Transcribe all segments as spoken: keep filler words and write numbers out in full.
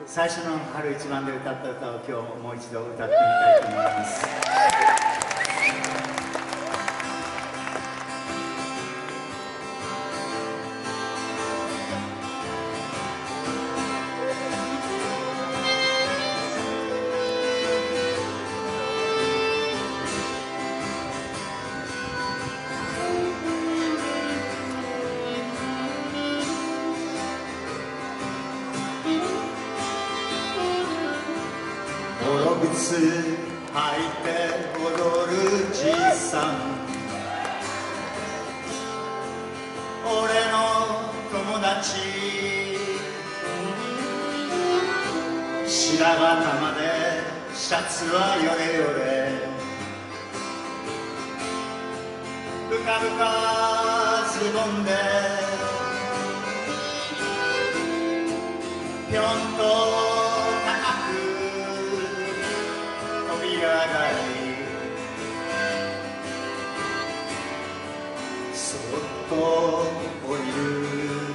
最初の春一番で歌った歌を今日もう一度歌ってみたいと思います。靴履いて踊るじいさん、俺の友達、白髪までシャツはヨレヨレ、ブカブカズボンでぴょんとそっと降りる、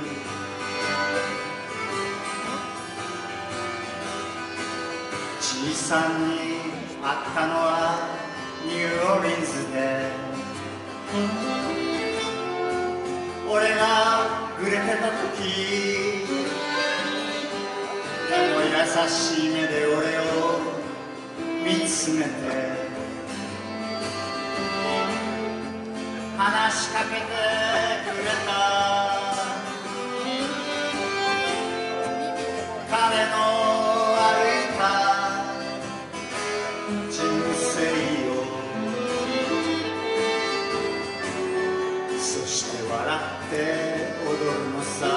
じいさんに会ったのはニューオーリンズで、俺がグレてた時、でも優しい目で俺を見つめて話しかけてくれた。彼の歩いた人生を、そして笑って踊るのさ。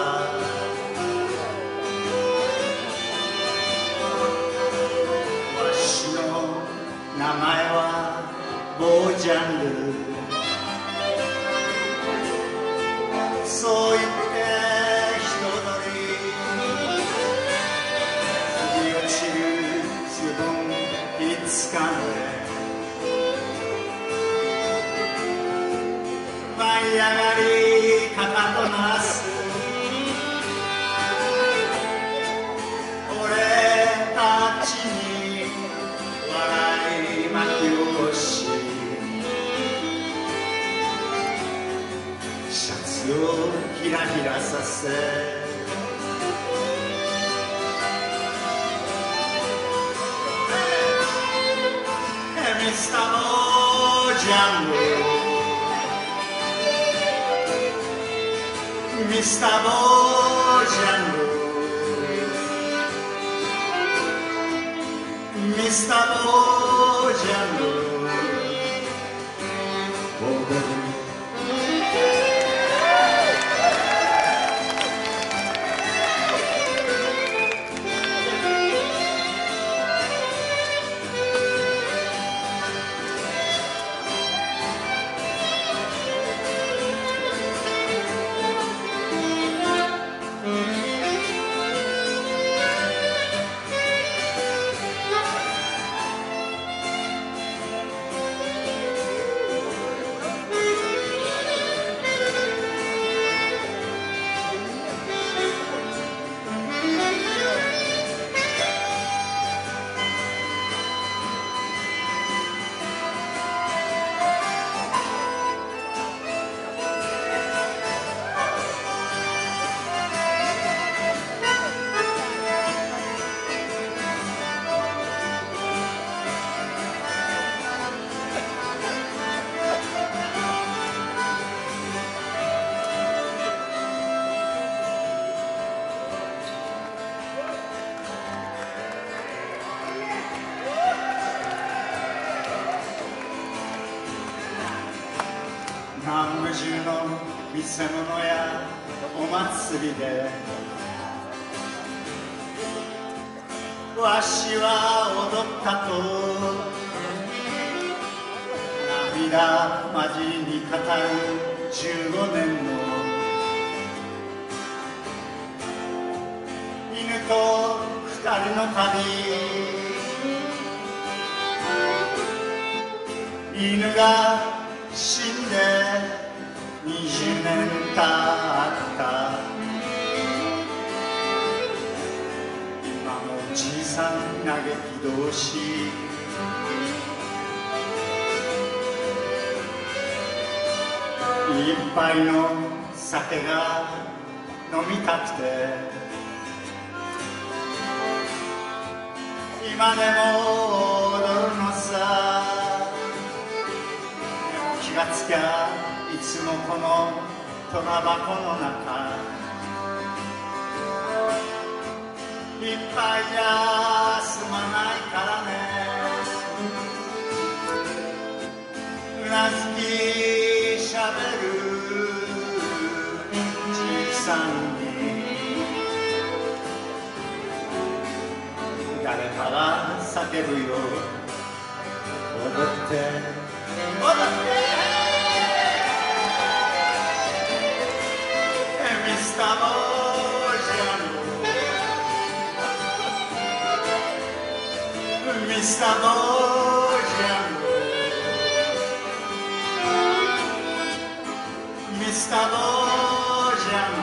わしの名前はボージャンル、そう言って人通り振り落ちるズボンひっつかんで舞い上がりかかとなす、俺たちに笑い巻き起こし、シャツをひらひらさせ、ミスターボージャンル、ミスターボージャンル、ミスターボージャンル、南部中の見せ物やお祭りでわしは踊ったと涙交じりに語るじゅうごねんの犬と二人の旅、犬が死んでにじゅうねん経った、今もじいさん嘆き同士一杯の酒が飲みたくて今でも踊るのさでも気がつきゃいつもこの戸箱の中いっぱいじゃ済まないからねうなずきしゃべるじいさんに誰かが叫ぶよ踊って踊ってミスターボージャンミスターボージャンミスターボージャン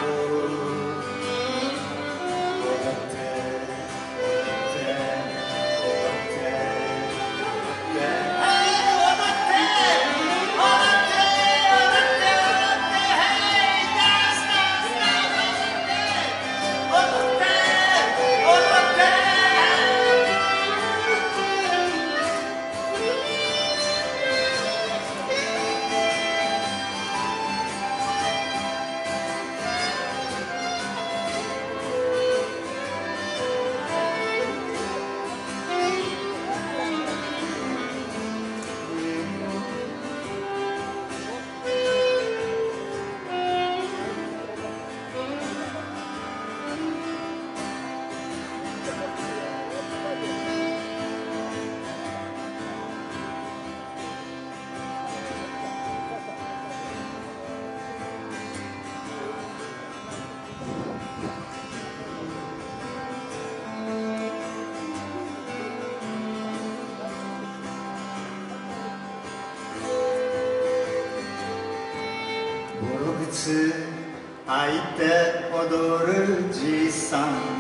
踊ってボロ靴履いて踊るじいさん